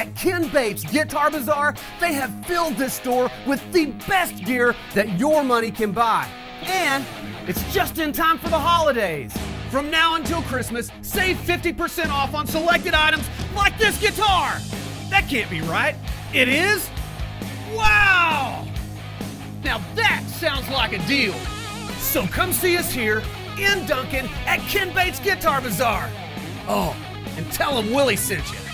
At Ken Bates Guitar Bazaar, they have filled this store with the best gear that your money can buy. And it's just in time for the holidays. From now until Christmas, save 50% off on selected items like this guitar. That can't be right. It is? Wow! Now that sounds like a deal. So come see us here in Duncan at Ken Bates Guitar Bazaar. Oh, and tell them Willie sent you.